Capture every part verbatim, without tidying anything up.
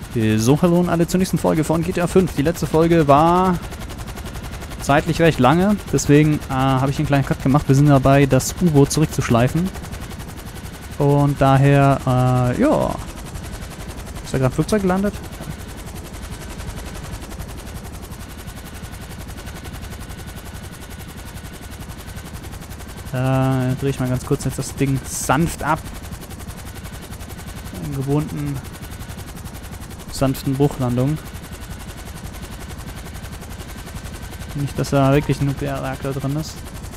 So, hallo und alle zur nächsten Folge von G T A fünf. Die letzte Folge war zeitlich recht lange, deswegen äh, habe ich einen kleinen Cut gemacht. Wir sind dabei, das U-Boot zurückzuschleifen. Und daher, äh, ja. Ist da gerade ein Flugzeug gelandet? Äh, drehe ich mal ganz kurz jetzt das Ding sanft ab. In gewohnten sanften Bruchlandung. Nicht, dass da wirklich ein Nuklearreaktor drin ist.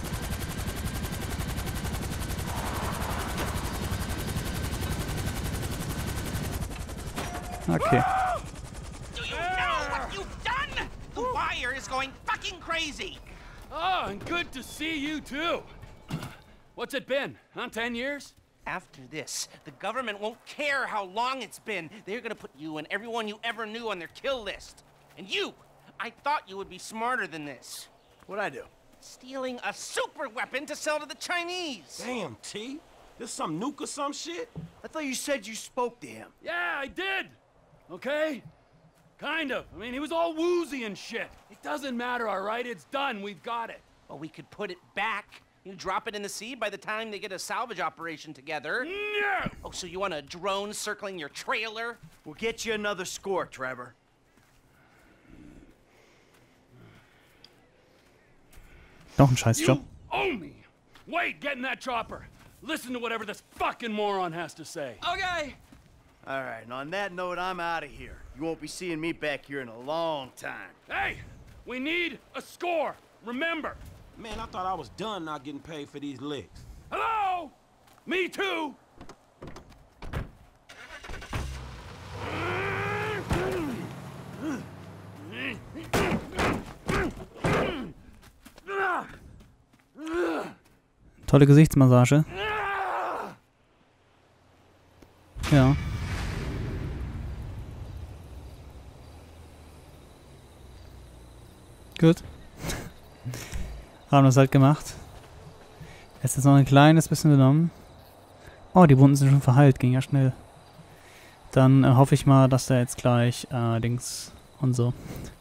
Okay. Do you know what you've done? The wire is going fucking crazy. Oh, and good to see you too. What's it been? Huh? Ten years? After this, the government won't care how long it's been. They're gonna put you and everyone you ever knew on their kill list. And you, I thought you would be smarter than this. What'd I do? Stealing a super weapon to sell to the Chinese. Damn, T. This some nuke or some shit? I thought you said you spoke to him. Yeah, I did. Okay? Kind of. I mean, he was all woozy and shit. It doesn't matter, all right? It's done. We've got it. Well, we could put it back. You drop it in the sea by the time they get a salvage operation together. No! Oh, so you want a drone circling your trailer? We'll get you another score, Trevor. Noch ein Scheißjob. You owe me. Wait, get in that chopper. Listen to whatever this fucking moron has to say. Okay. All right, and on that note, I'm out of here. You won't be seeing me back here in a long time. Hey, we need a score. Remember. Man, I thought I was done not getting paid for these licks. Hello? Me too. Tolle Gesichtsmassage. Ja. Gut. Haben das halt gemacht. Jetzt ist noch ein kleines bisschen genommen. Oh, die Wunden sind schon verheilt. Ging ja schnell. Dann äh, hoffe ich mal, dass da jetzt gleich äh, Dings und so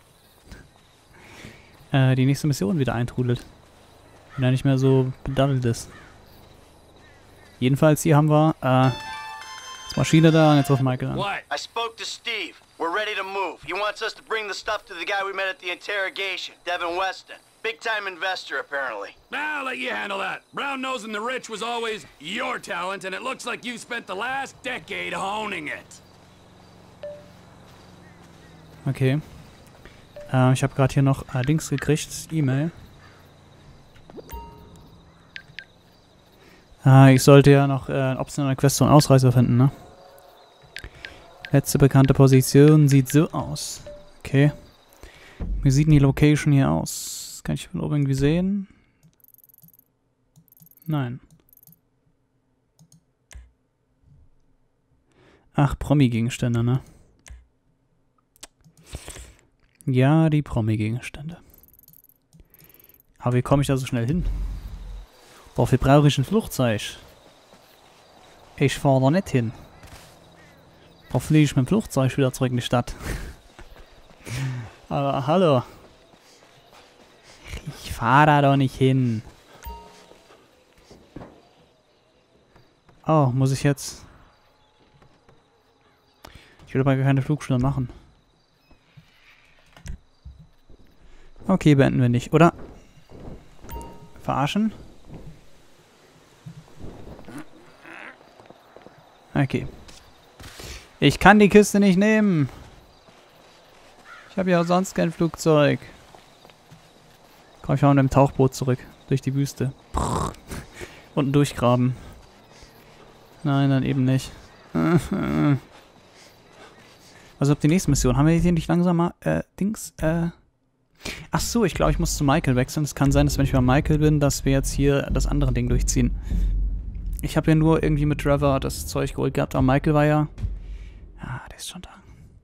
äh, die nächste Mission wieder eintrudelt. Wenn er nicht mehr so bedaddelt ist. Jedenfalls, hier haben wir äh, das Maschine da und jetzt auf Michael an. What? I spoke to Steve. We're ready to move. He wants us to bring the stuff to the guy we met at the interrogation, Devin Weston. Big-time investor, apparently. I'll let you handle that. Brown nosing the rich was always your talent, and it looks like you spent the last decade honing it. Okay. Äh, ich habe gerade hier noch äh, Dings gekriegt, E-Mail. Äh, ich sollte ja noch äh, optionale Quest zum Ausreißer finden, ne? Letzte bekannte Position sieht so aus. Okay. Wie sieht denn die Location hier aus? Kann ich von oben irgendwie sehen? Nein. Ach, Promi-Gegenstände, ne? Ja, die Promi-Gegenstände. Aber wie komme ich da so schnell hin? Wofür brauche ich ein Flugzeug? Ich fahre da nicht hin. Da fliege ich mit dem Flugzeug wieder zurück in die Stadt. Aber hallo. Ich fahre da doch nicht hin. Oh, muss ich jetzt... Ich will aber gar keine Flugschule machen. Okay, beenden wir nicht, oder? Verarschen? Okay. Ich kann die Kiste nicht nehmen. Ich habe ja auch sonst kein Flugzeug. Komm, ich fahre mit dem Tauchboot zurück. Durch die Wüste. Unten durchgraben. Nein, dann eben nicht. Also ob die nächste Mission. Haben wir hier nicht langsam mal, äh, Dings, äh... Ach so, ich glaube, ich muss zu Michael wechseln. Es kann sein, dass wenn ich bei Michael bin, dass wir jetzt hier das andere Ding durchziehen. Ich habe ja nur irgendwie mit Trevor das Zeug geholt gehabt, aber Michael war ja... Ah, der ist schon da.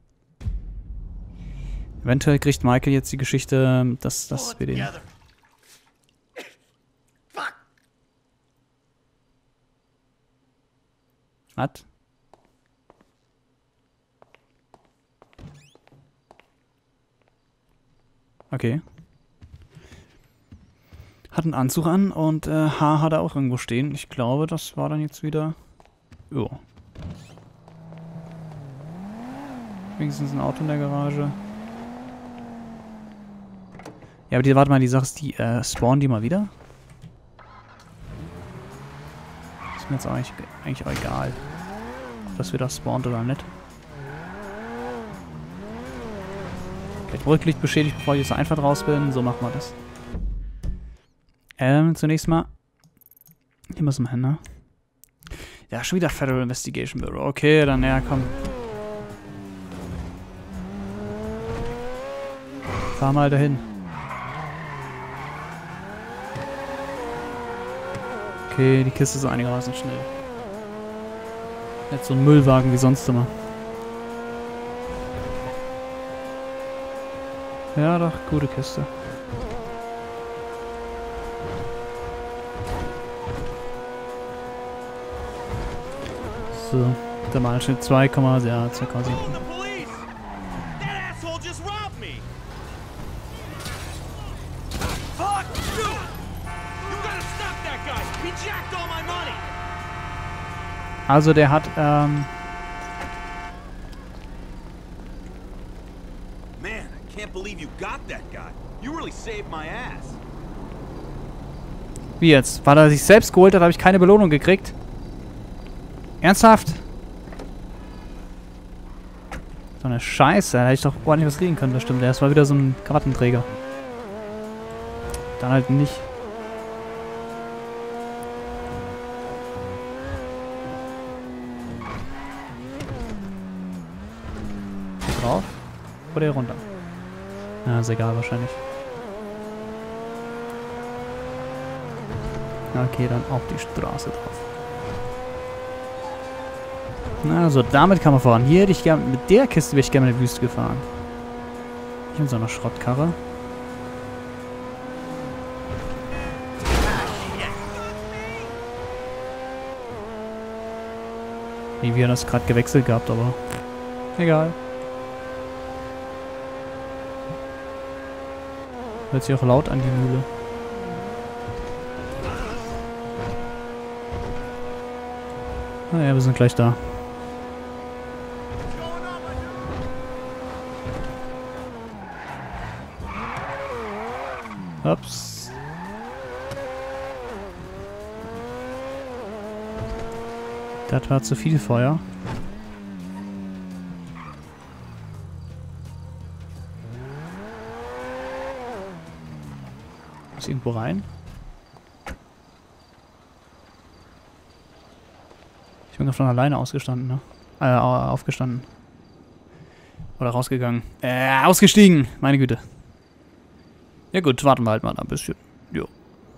Eventuell kriegt Michael jetzt die Geschichte, dass, dass wir den... Was? Okay. Hat einen Anzug an und äh, Haar hat er auch irgendwo stehen. Ich glaube, das war dann jetzt wieder... Jo. Wenigstens ein Auto in der Garage. Ja, aber die, warte mal, die Sache ist, die äh, spawnen die mal wieder? Ist mir jetzt eigentlich, eigentlich auch egal, ob das wieder spawnt oder nicht. Okay, Rücklicht beschädigt, bevor ich jetzt einfach raus bin. So machen wir das. Ähm, zunächst mal. Hier müssen wir hin, ne? Ja, schon wieder Federal Investigation Bureau. Okay, dann ja, komm. Fahr mal dahin. Okay, die Kiste ist einigermaßen schnell. Nicht so ein Müllwagen wie sonst immer. Ja, doch, gute Kiste. So, der Malschnitt zwei, ja, zwei Komma sieben. Also der hat, ähm... Man, I can't believe you got that guy. You really saved my ass. Wie jetzt? Weil er sich selbst geholt hat, habe ich keine Belohnung gekriegt? Ernsthaft? So eine Scheiße, da hätte ich doch ordentlich was kriegen können, das stimmt. Das war wieder so ein Krawattenträger. Dann halt nicht. Drauf? Oder hier runter? Ja, ist egal wahrscheinlich. Okay, dann auf die Straße drauf. Also, damit kann man fahren. Hier hätte ich gerne, mit der Kiste wäre ich gerne in die Wüste gefahren. Nicht mit so einer Schrottkarre. Wie wir das gerade gewechselt gehabt, aber egal. Hört sich auch laut an, die Mühle. Naja, wir sind gleich da. Ups. Das war zu viel Feuer. Muss irgendwo rein? Ich bin von alleine ausgestanden, ne? Äh, aufgestanden. Oder rausgegangen. Äh, ausgestiegen! Meine Güte. Ja gut, warten wir halt mal ein bisschen. Jo.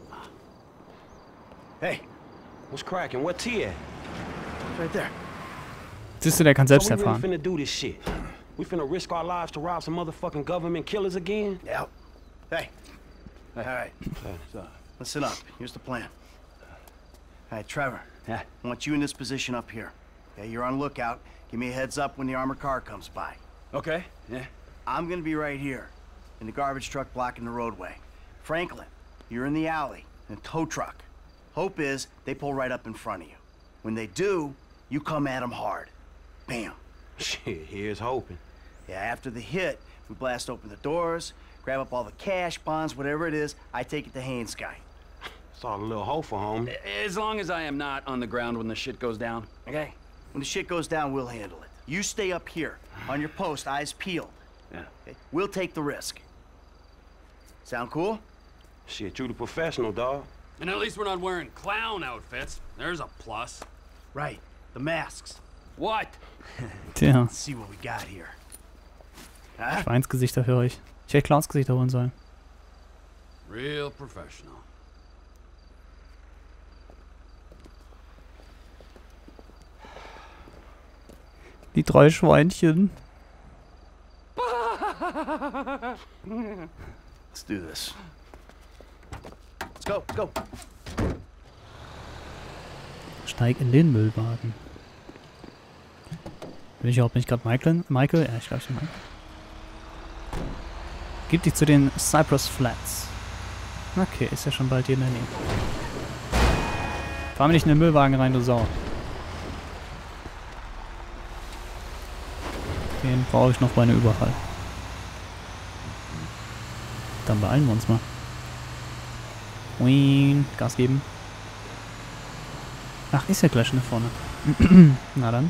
Hey, what's cracking? What's here? Right there. Siehst du, der kann selbst So we really erfahren. finna do this shit. We finna risk our lives to rob some motherfucking government killers again? Yep. Hey. All right. So, listen up. Here's the plan. All right, Trevor. Yeah. I want you in this position up here. Okay, you're on lookout. Give me a heads up when the armored car comes by. Okay. Yeah. I'm gonna be right here, in the garbage truck blocking the roadway. Franklin, you're in the alley, in a tow truck. Hope is they pull right up in front of you. When they do, you come at them hard. Bam. Shit, here's hoping. Yeah, after the hit, we blast open the doors, grab up all the cash, bonds, whatever it is, I take it to Haynes guy. It's all a little hopeful, homie. As long as I am not on the ground when the shit goes down. Okay? When the shit goes down, we'll handle it. You stay up here, on your post, eyes peeled. Yeah. Okay? We'll take the risk. Sound cool? Shit, truly professional, dog. And at least we're not wearing clown outfits. There's a plus. Right. The masks. What? Tja, Let's see what we got here. Huh? Schweinsgesichter für euch. Ich hätte Clownsgesichter holen sollen. Real professional. Die drei Schweinchen. Let's do this. Let's go, let's go. Steig in den Müllwagen. Bin ich überhaupt nicht gerade Michael? Michael? Ja, ich glaube schon Michael. Gib dich zu den Cypress Flats. Okay, ist ja schon bald hier in der Nähe. Fahr mir nicht in den Müllwagen rein, du Sau. Den brauche ich noch bei einem Überfall. Dann beeilen wir uns mal. Wing, Gas geben. Ach, ist ja gleich schon da vorne. Na dann.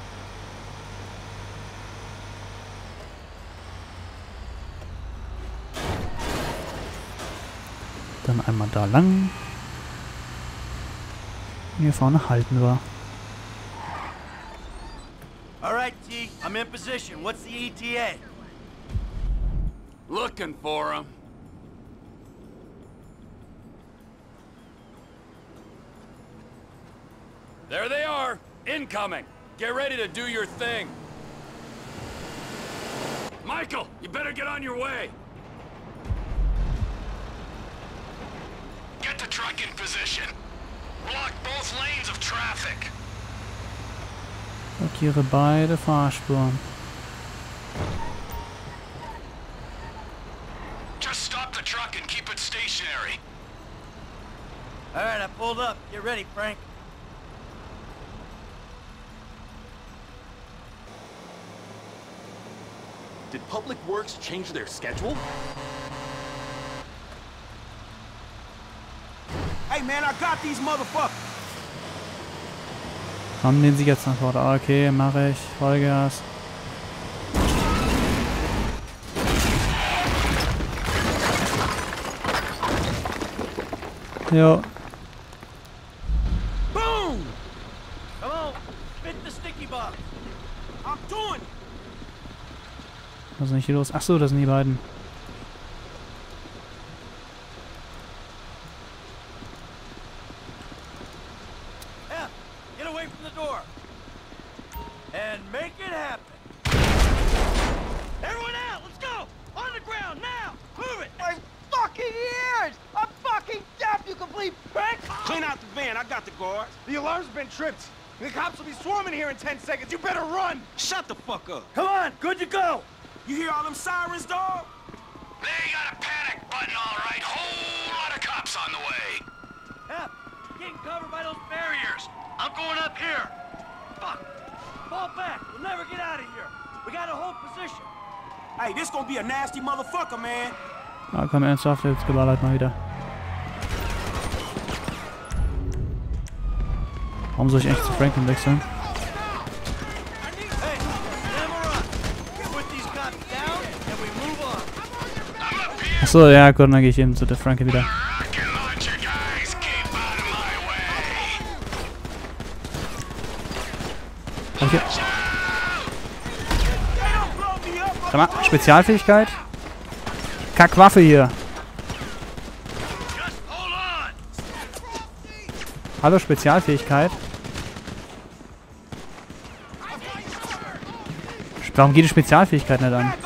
Dann einmal da lang. Und hier vorne halten wir. Alright, T, I'm in position. What's the E T A? Looking for him. There they are. Incoming. Get ready to do your thing. Michael, you better get on your way. Get the truck in position. Block both lanes of traffic. Blockiere beide Fahrspuren. Just stop the truck and keep it stationary. Alright, I pulled up. Get ready, Frank. Did Public Works change their schedule? Hey man, I got these motherfuckers. Haben den Sicherheitstransporter. Okay, mache ich. Vollgas. Jo. Boom! Come on, spit the sticky box. I'm doing it. Was ist denn hier los? Achso, das sind die beiden. Yeah, get away from the door. And make it happen. Everyone out, let's go! On the ground, now! Move it! My fucking ears! I'm fucking deaf, you complete prick! Clean out the van. I got the guards. The alarm's been tripped. The cops will be swarming here in ten seconds. You better run! Shut the fuck up. Come on, good to go! You hear all them sirens, dog? They got a panic button, all right. Whole lot of cops on the way. Yeah, getting covered by those barriers. I'm going up here. Fuck! Fall back, we'll never get out of here. We gotta hold position. Hey, this gonna be a nasty motherfucker, man. Ah, komm, ernsthaft, jetzt geballert mal wieder. Warum soll ich echt zu Franklin wechseln? Hey, Samurai, get with these cops down and we move on. Achso, ja gut, dann gehe ich eben zu der Frankie wieder. Rocket launcher, guys. Keep out of my way. Okay. Sag mal, Spezialfähigkeit? Kackwaffe hier. Just hold on. Hallo, Spezialfähigkeit. Warum geht die Spezialfähigkeit nicht an?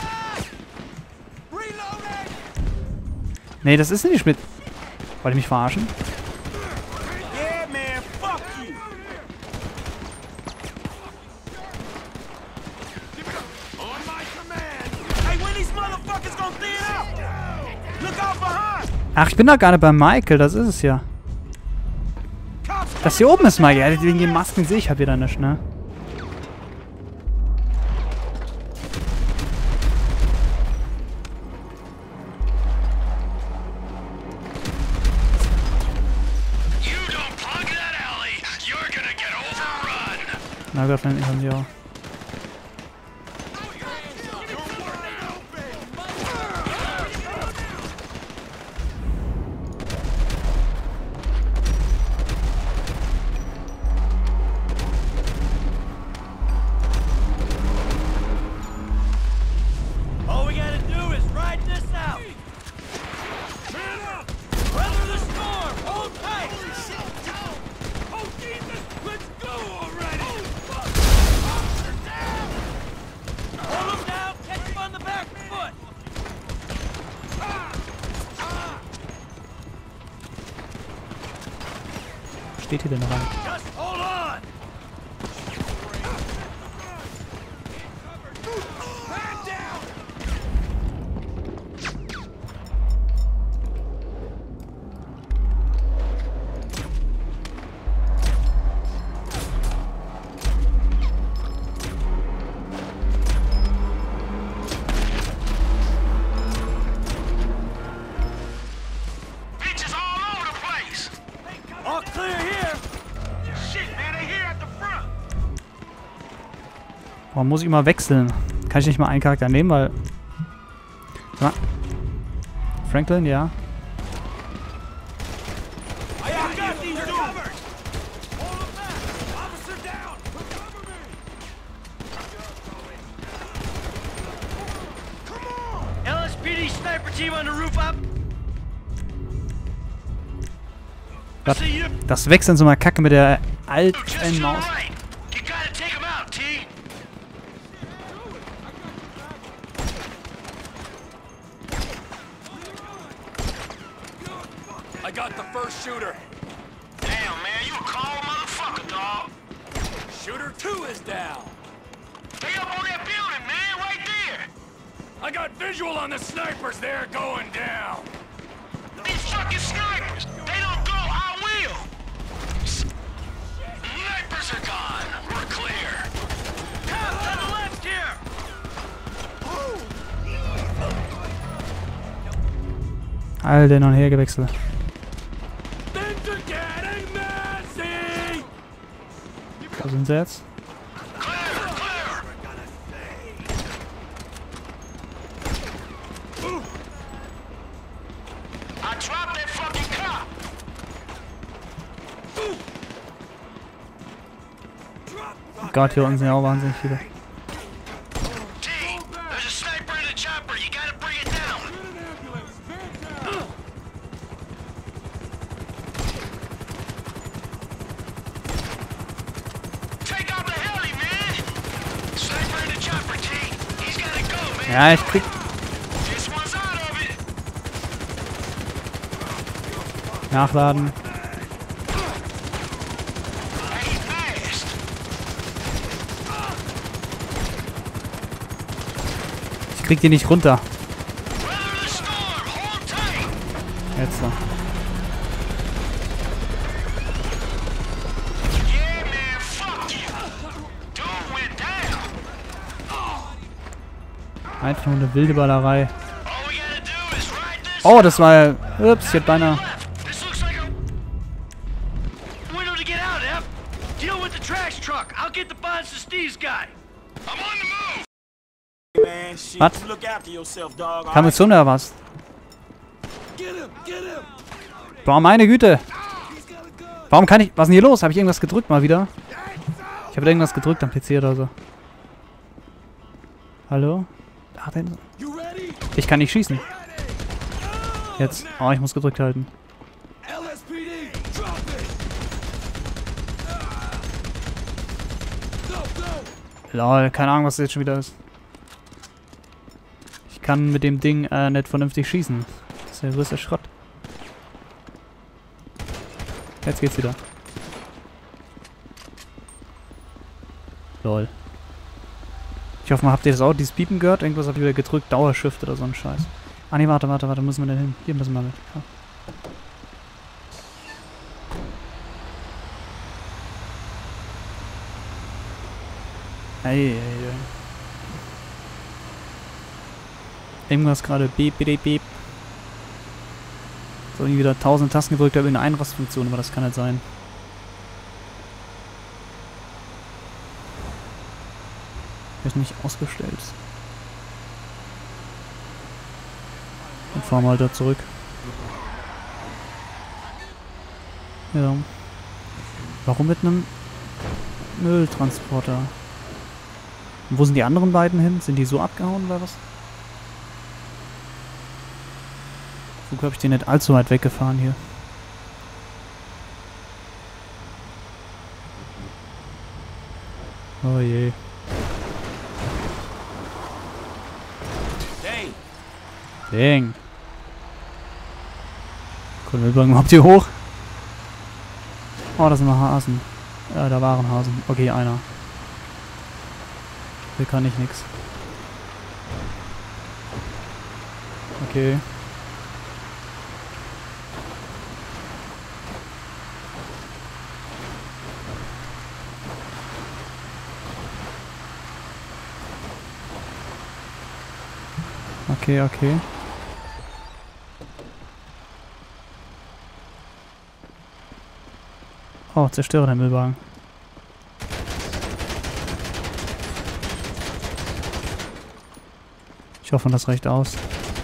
Nee, das ist nicht die Spez... Wollt ihr mich verarschen? Yeah, man. Fuck you. On my command! Hey, when these motherfuckers gonna thin out? Look out behind. Ach, ich bin doch gar nicht bei Michael, das ist es ja. Das hier oben ist Michael. Ja, wegen den Masken sehe ich halt wieder nicht, ne? You don't plug that alley. You're gonna get overrun. Na Gott, ich haben die auch. All we gotta do is ride this out. Weather the storm, hold tight. Oh, Jesus! Let's go already! Hold him down, catch him on the back foot. Steht hier denn noch ein? Just hold on. Man down! Warum muss ich immer wechseln? Kann ich nicht mal einen Charakter nehmen, weil... Ja. Franklin, ja. L S P D sniper team on the roof up. Das, das Wechseln so mal kacke mit der alten Maus. You gotta take him out, T. I got the first shooter. Damn, man, you a cold motherfucker, dog. Shooter two is down. They up on that building, man, right there. I got visual on the snipers. They're going down. These fucking snipers. They don't go, I will. Snipers are gone. We're clear. Come to the left here. All den und her gewechselt. Things are getting messy. Wo sind sie jetzt? Clear, clear. I dropped that fucking cop. Oh Gott, hier unten sind ja auch wahnsinnig viele. T, there's a sniper in the chopper. You gotta bring it down. Take out the heli, man. Sniper in the chopper, T. He's gotta go, man. Ja, ich krieg... This one's out of it. Nachladen. Hey, fast. Ich krieg die nicht runter. Weather the storm. Hold tight. Jetzt so. Yeah, man. Fuck you. Dude went down. Einfach nur eine wilde Ballerei. All we gotta do is ride this. Oh, das war... Ups, ich hab beinahe... This looks like a window to get out, F. Deal with the trash truck. I'll get the bonds to Steve's guy. I'm on the move. Man, shit, Was? you look after yourself, dog. all right? Kamutzum oder was? Get him, get him. Boah, meine Güte. Warum kann ich... Was ist denn hier los? Habe ich irgendwas gedrückt mal wieder? Ich habe irgendwas gedrückt am P C oder so. Hallo? Da denn... You ready? Ich kann nicht schießen. Jetzt. Oh, ich muss gedrückt halten. L S P D, drop it. Go, go. Lol, keine Ahnung, was das jetzt schon wieder ist. Ich kann mit dem Ding äh, nicht vernünftig schießen. Das ist ja größter Schrott. Jetzt geht's wieder. Lol. Ich hoffe mal, habt ihr das auch, dieses Piepen gehört? Irgendwas habt ihr wieder gedrückt, Dauershift oder so ein Scheiß. Ah ne, warte, warte, warte, müssen wir denn hin? Hier müssen wir mit. Ja. Hey, hey, hey. Irgendwas gerade beep, beep, beep. So, irgendwie wieder tausend Tasten gedrückt, habe in eine Einrastfunktion, aber das kann nicht sein. Ist nicht ausgestellt. Dann fahren wir halt da zurück. Ja. Warum mit einem Mülltransporter? Und wo sind die anderen beiden hin? Sind die so abgehauen oder was? Wo habe ich den nicht allzu weit weggefahren hier? Oh je. Dang. Dang. Können wir überhaupt hier hoch? Oh, das sind noch Hasen. Ja, da waren Hasen. Okay, einer. Hier kann ich nix. Okay. Okay, okay. Oh, zerstöre den Müllwagen. Ich hoffe, das reicht aus.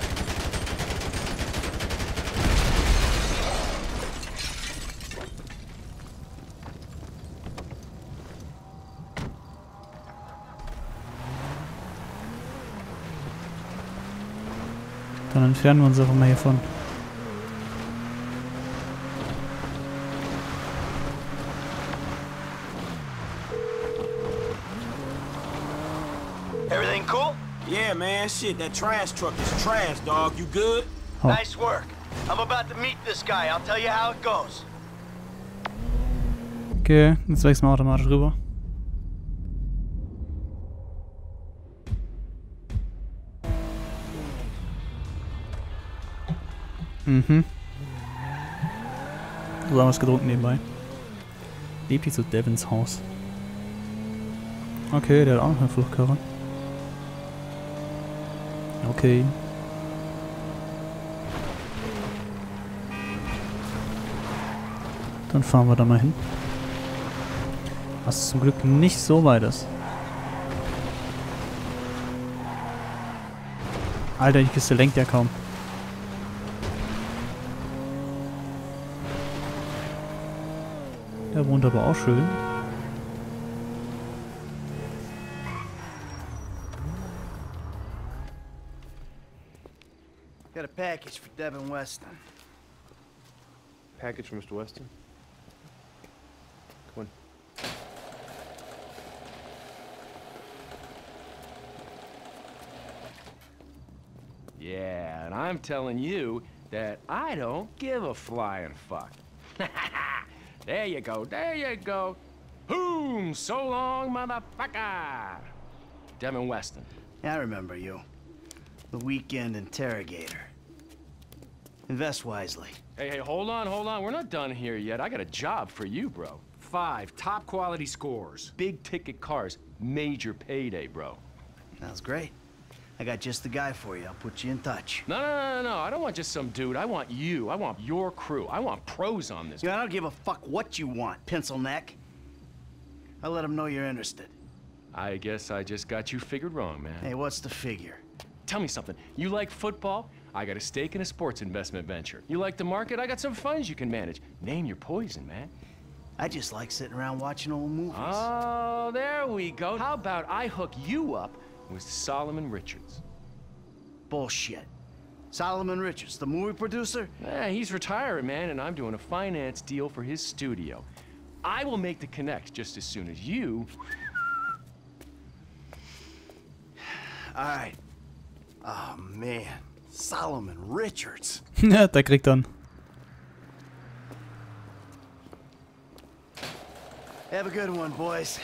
Dann entfernen wir uns einfach mal hiervon. Everything cool? Yeah, man, shit, that trash truck is trash, dog. You good? Oh. Nice work. I'm about to meet this guy. I'll tell you how it goes. Okay, jetzt wechseln wir automatisch rüber. Mhm. So haben wir es getrunken nebenbei. Lebt hier zu Devins Haus. Okay, der hat auch noch eine Fluchtkarre. Okay. Dann fahren wir da mal hin. Was zum Glück nicht so weit ist. Alter, die Kiste lenkt ja kaum. Der wohnt aber auch schön. Got a package for Devin Weston. Package for Mister Weston. Come on. Yeah, and I'm telling you that I don't give a flying fuck. There you go, there you go. Boom! So long, motherfucker! Devin Weston. Yeah, I remember you. The weekend interrogator. Invest wisely. Hey, hey, hold on, hold on. We're not done here yet. I got a job for you, bro. Five top quality scores. Big ticket cars. Major payday, bro. Sounds great. I got just the guy for you. I'll put you in touch. No, no, no, no, no. I don't want just some dude. I want you. I want your crew. I want pros on this. Yeah, I don't give a fuck what you want, pencil neck. I'll let them know you're interested. I guess I just got you figured wrong, man. Hey, what's the figure? Tell me something. You like football? I got a stake in a sports investment venture. You like the market? I got some funds you can manage. Name your poison, man. I just like sitting around watching old movies. Oh, there we go. How about I hook you up with Solomon Richards? Bullshit. Solomon Richards, the movie producer? Eh, he's retiring, man, and I'm doing a finance deal for his studio. I will make the connect just as soon as you... All right. Oh, man. Solomon Richards. Ja, der kriegt dann. Have a good one, boys.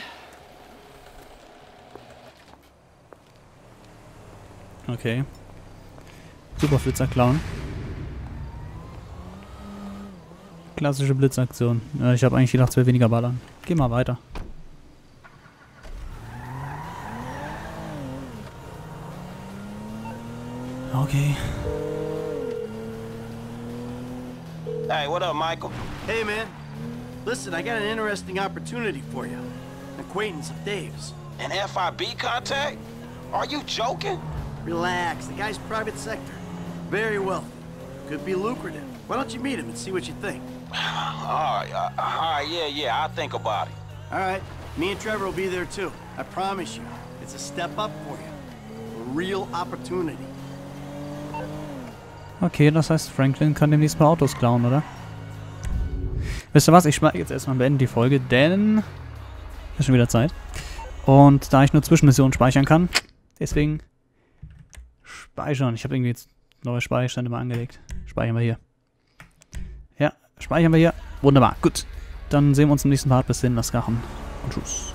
Okay. Super Flitzer klauen. Klassische Blitzaktion. Ja, ich habe eigentlich gedacht, es wäre weniger ballern. Geh mal weiter. Okay. Hey, what up, Michael? Hey, man. Listen, I got an interesting opportunity for you. An acquaintance of Dave's. An F I B contact? Are you joking? Relax. The guy's private sector. Very wealthy. Could be lucrative. Why don't you meet him and see what you think? all right, uh, all right, yeah, yeah, I'll think about it. All right. Me and Trevor will be there, too. I promise you. It's a step up for you. A real opportunity. Okay, das heißt, Franklin kann demnächst mal Autos klauen, oder? Wisst ihr was? Ich schmeiße jetzt erstmal beenden die Folge, denn ist schon wieder Zeit. Und da ich nur Zwischenmissionen speichern kann, deswegen speichern. Ich habe irgendwie jetzt neue Speicherstände mal angelegt. Speichern wir hier. Ja, speichern wir hier. Wunderbar, gut. Dann sehen wir uns im nächsten Part. Bis hin, lasst krachen und tschüss.